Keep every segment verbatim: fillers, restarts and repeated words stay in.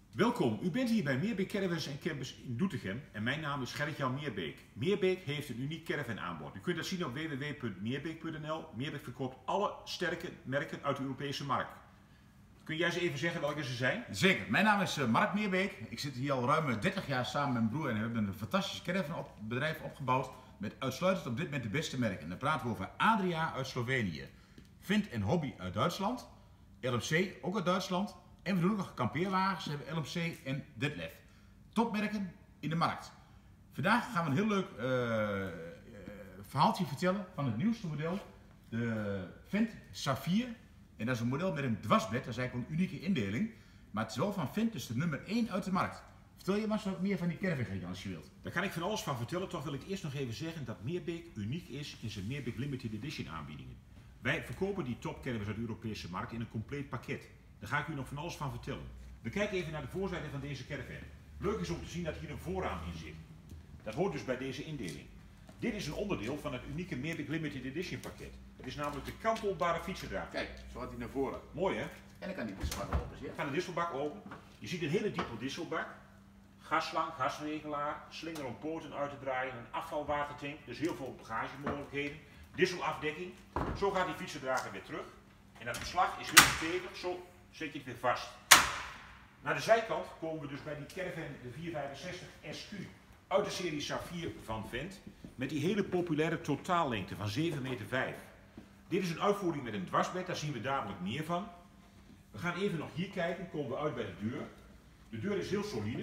Welkom, u bent hier bij Meerbeek Caravans en Campers in Doetinchem en mijn naam is Gerrit-Jan Meerbeek. Meerbeek heeft een uniek caravan aanbod. U kunt dat zien op w w w punt meerbeek punt n l. Meerbeek verkoopt alle sterke merken uit de Europese markt. Kun jij eens even zeggen welke ze zijn? Zeker, mijn naam is Mark Meerbeek. Ik zit hier al ruim dertig jaar samen met mijn broer en we hebben een fantastisch caravanbedrijf opgebouwd met uitsluitend op dit moment de beste merken. En dan praten we over Adria uit Slovenië, Vint en Hobby uit Duitsland, L M C ook uit Duitsland. En we doen ook nog kampeerwagens, we hebben L M C en Detlef. Topmerken in de markt. Vandaag gaan we een heel leuk uh, uh, verhaaltje vertellen van het nieuwste model. De Vint Saphir. En dat is een model met een dwarsbed, dat is eigenlijk een unieke indeling. Maar het is wel van Vint, dus de nummer één uit de markt. Vertel je maar wat meer van die caravan als je wilt. Daar kan ik van alles van vertellen, toch wil ik eerst nog even zeggen dat Meerbeek uniek is in zijn Meerbeek Limited Edition aanbiedingen. Wij verkopen die topcaravans uit de Europese markt in een compleet pakket. Daar ga ik u nog van alles van vertellen. We kijken even naar de voorzijde van deze caravan. Leuk is om te zien dat hier een voorraam in zit. Dat hoort dus bij deze indeling. Dit is een onderdeel van het unieke Meerbeek Limited Edition pakket. Het is namelijk de kantelbare fietsendrager. Kijk, zo gaat hij naar voren. Mooi hè? En dan kan die disselbak open. Ja? Kan de disselbak open. Je ziet een hele diepe disselbak. Gasslang, gasregelaar, slinger om poten uit te draaien, een afvalwatertank, dus heel veel bagagemogelijkheden. Disselafdekking. Zo gaat die fietsendrager weer terug. En dat beslag is heel stevig, zo zet je het weer vast. Naar de zijkant komen we dus bij die caravan de vierhonderdvijfenzestig S Q uit de serie Saphir van Vint. Met die hele populaire totaallengte van zeven meter vijf. Dit is een uitvoering met een dwarsbed, daar zien we dadelijk meer van. We gaan even nog hier kijken, komen we uit bij de deur. De deur is heel solide.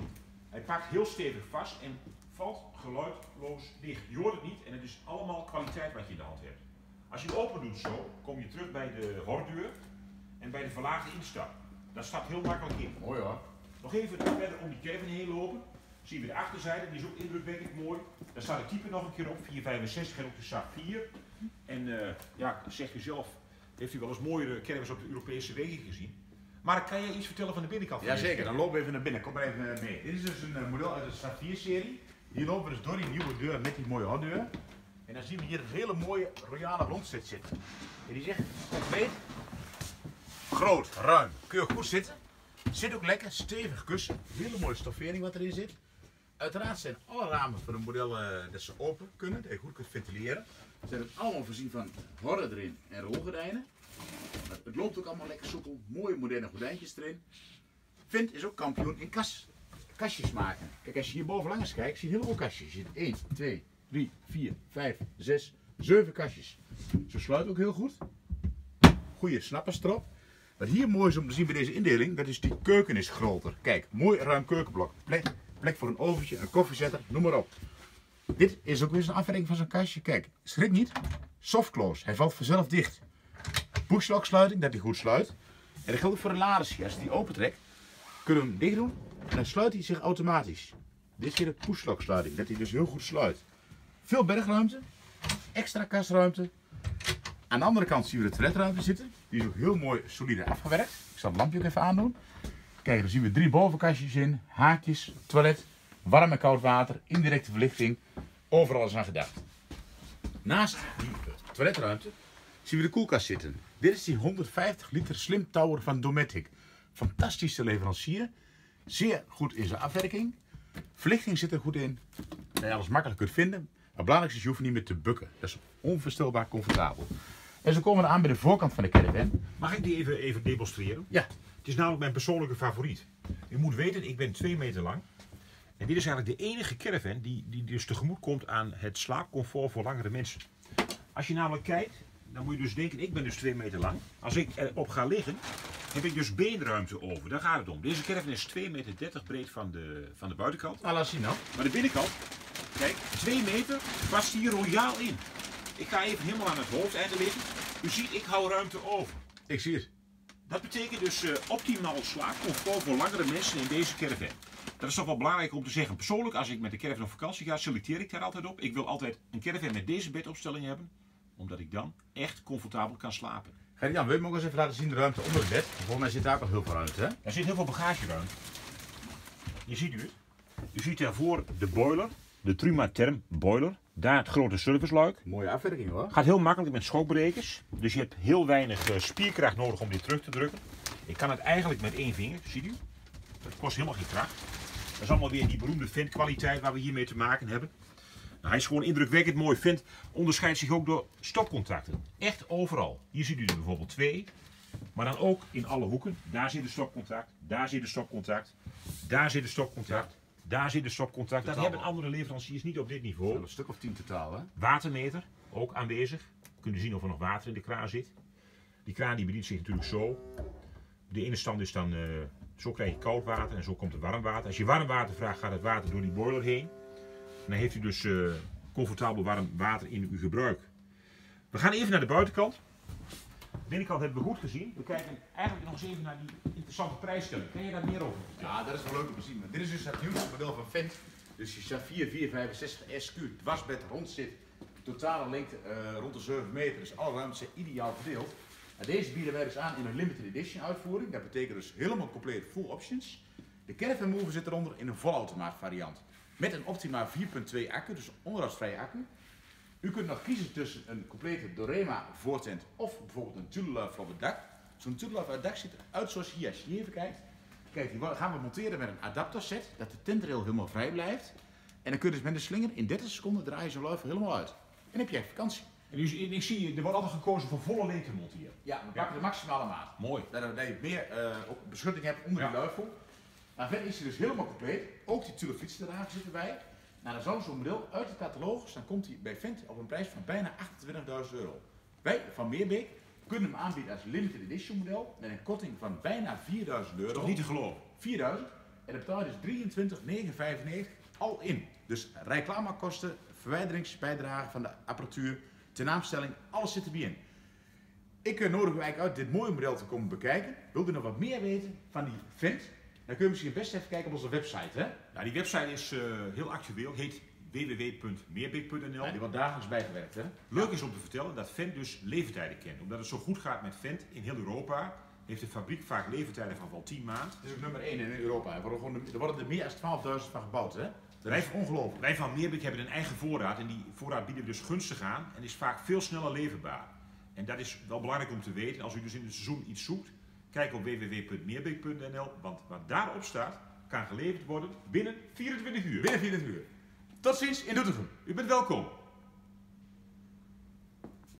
Hij pakt heel stevig vast en valt geluidloos dicht. Je hoort het niet en het is allemaal kwaliteit wat je in de hand hebt. Als je hem open doet zo, kom je terug bij de hordeur en bij de verlaagde instap. Dat staat heel makkelijk in. Mooi hoor. Nog even verder om die caravan heen lopen. Zien we de achterzijde, die is ook indrukwekkend mooi. Daar staat het type nog een keer op, vierhonderdvijfenzestig en ook de Saphir. En uh, ja, zeg u zelf, heeft u wel eens mooiere caravans op de Europese wegen gezien. Maar kan jij iets vertellen van de binnenkant? Jazeker, dan lopen we even naar binnen. Kom maar even mee. Dit is dus een uh, model uit de Saphir-serie. Hier lopen we dus door die nieuwe deur met die mooie horddeur. En dan zien we hier een hele mooie royale rondzit zitten. En die zegt compleet groot, ruim. Kun je goed zitten. Zit ook lekker, stevig kussen. Hele mooie stoffering wat erin zit. Uiteraard zijn alle ramen voor een model uh, dat ze open kunnen, dat je goed kunt ventileren. Ze zijn het allemaal voorzien van horden erin en rolgordijnen. Het loopt ook allemaal lekker soepel. Mooie moderne gordijntjes erin. Vint is ook kampioen in kas, kastjes maken. Kijk, als je hier boven langs kijkt, zie je heel veel kastjes. Je ziet één, twee, drie, vier, vijf, zes, zeven kastjes. Ze sluiten ook heel goed. Goeie snappers erop. Wat hier mooi is om te zien bij deze indeling, dat is die keuken is groter. Kijk, mooi ruim keukenblok. Plek, plek voor een oventje, een koffiezetter, noem maar op. Dit is ook weer een afwerking van zo'n kastje. Kijk, schrik niet. Soft close, hij valt vanzelf dicht. Pushlock sluiting, dat hij goed sluit. En dat geldt ook voor de laders. Als je die opentrekt, kunnen we hem dicht doen en dan sluit hij zich automatisch. Dit is hier de pushlock sluiting, dat hij dus heel goed sluit. Veel bergruimte, extra kastruimte. Aan de andere kant zien we de toiletruimte zitten. Die is ook heel mooi solide afgewerkt. Ik zal het lampje ook even aandoen. Kijk, dan zien we drie bovenkastjes in, haakjes, toilet, warm en koud water, indirecte verlichting. Overal is aan gedacht. Naast die toiletruimte zien we de koelkast zitten. Dit is die honderdvijftig liter Slim Tower van Dometic. Fantastische leverancier. Zeer goed in zijn afwerking. Verlichting zit er goed in. Dat je alles makkelijk kunt vinden. Maar het belangrijkste is, je hoeft niet meer te bukken. Dat is onvoorstelbaar comfortabel. En zo komen we aan bij de voorkant van de caravan. Mag ik die even, even demonstreren? Ja. Het is namelijk mijn persoonlijke favoriet. U moet weten, ik ben twee meter lang. En dit is eigenlijk de enige caravan die, die dus tegemoet komt aan het slaapcomfort voor langere mensen. Als je namelijk kijkt, dan moet je dus denken, ik ben dus twee meter lang. Als ik erop ga liggen, heb ik dus beenruimte over. Daar gaat het om. Deze caravan is twee meter dertig breed van de, van de buitenkant. Nou, laat zien dan. Maar de binnenkant, kijk, twee meter past hier royaal in. Ik ga even helemaal aan het hoofdeinde liggen. U ziet, ik hou ruimte over. Ik zie het. Dat betekent dus uh, optimaal slaapcomfort voor langere mensen in deze caravan. Dat is toch wel belangrijk om te zeggen. Persoonlijk, als ik met de caravan op vakantie ga, selecteer ik daar altijd op. Ik wil altijd een caravan met deze bedopstelling hebben, omdat ik dan echt comfortabel kan slapen. Gerrit-Jan, wil je me ook eens even laten zien de ruimte onder het bed? Volgens mij zit daar ook al heel veel ruimte, hè? Er zit heel veel bagageruimte. Je ziet u het. U ziet daarvoor de boiler, de Truma Therm boiler. Daar het grote serviceluik. Mooie afwerking hoor. Gaat heel makkelijk met schokbrekers. Dus je hebt heel weinig spierkracht nodig om dit terug te drukken. Ik kan het eigenlijk met één vinger, ziet u. Dat kost helemaal geen kracht. Dat is allemaal weer die beroemde Fendt kwaliteit waar we hiermee te maken hebben. Nou, hij is gewoon indrukwekkend mooi. Fendt onderscheidt zich ook door stopcontacten. Echt overal. Hier ziet u er bijvoorbeeld twee. Maar dan ook in alle hoeken. Daar zit een stopcontact, daar zit een stopcontact, daar zit een stopcontact, daar zit een stopcontact. Dat hebben andere leveranciers niet op dit niveau. Een stuk of tien totaal, hè? Watermeter, ook aanwezig. We kunnen zien of er nog water in de kraan zit. Die kraan die bedient zich natuurlijk zo. De ene stand is dan, uh, zo krijg je koud water en zo komt er warm water. Als je warm water vraagt, gaat het water door die boiler heen. En dan heeft u dus uh, comfortabel warm water in uw gebruik. We gaan even naar de buitenkant. De binnenkant hebben we goed gezien. We kijken eigenlijk nog eens even naar die interessante prijsstelling. Kan je daar meer over vertellen? Ja, dat is wel leuk om te zien. Maar dit is dus het nieuwste model van Fendt. Dus die Saphir vierhonderdvijfenzestig S Q, dwarsbed, rondzit, totale lengte uh, rond de zeven meter. Dus alle ruimtes zijn ideaal verdeeld. En deze bieden wij dus aan in een limited edition uitvoering. Dat betekent dus helemaal compleet full options. De Caravan Mover zit eronder in een volautomaat variant. Met een Optima vier punt twee accu, dus een onderhoudsvrije accu. U kunt nog kiezen tussen een complete Dorema voortent of bijvoorbeeld een Tululaf op het dak. Zo'n Tululaf op het dak ziet eruit zoals hier. Als je hier even kijkt. Kijk, die gaan we monteren met een adapterset, dat de tentrail helemaal vrij blijft. En dan kun je dus met de slinger in dertig seconden draaien zo'n luifel helemaal uit. En dan heb je echt vakantie. En dus, ik zie, er wordt altijd gekozen voor volle lengte monteren. Ja, we pakken de maximale maat. Mooi. Dat je meer uh, ook beschutting hebt onder Ja. die luifel. Maar verder is hij dus helemaal compleet. Ook die Tula fietsdrager zit erbij. Nou, dan zou zo'n model uit de catalogus, dan komt hij bij Fendt op een prijs van bijna achtentwintigduizend euro. Wij van Meerbeek kunnen hem aanbieden als limited edition model met een korting van bijna vierduizend euro. Toch niet te geloven. vierduizend. En dan betaal je dus drieëntwintig negenhonderdvijfennegentig al in. Dus reclamekosten, verwijderingsbijdrage van de apparatuur, tenaamstelling, alles zit erbij in. Ik uh, nodig u eigenlijk uit dit mooie model te komen bekijken. Wilt u nog wat meer weten van die Fendt? Dan kun je misschien best even kijken op onze website. Hè? Nou, die website is uh, heel actueel, heet w w w punt meerbeek punt n l. Ja, die wordt dagelijks bijgewerkt. Hè? Leuk is om te vertellen dat Fendt dus leeftijden kent. Omdat het zo goed gaat met Fendt in heel Europa, heeft de fabriek vaak leeftijden van wel tien maanden. Het is ook nummer één in Europa. Er worden, gewoon, er worden er meer dan twaalfduizend van gebouwd. Hè? Dat is ongelooflijk. Wij van Meerbeek hebben een eigen voorraad en die voorraad bieden we dus gunstig aan en is vaak veel sneller leverbaar. En dat is wel belangrijk om te weten. Als u dus in het seizoen iets zoekt, kijk op w w w punt meerbeek punt n l, want wat daarop staat, kan geleverd worden binnen vierentwintig uur. Binnen vierentwintig uur. Tot ziens in Doetinchem. U bent welkom.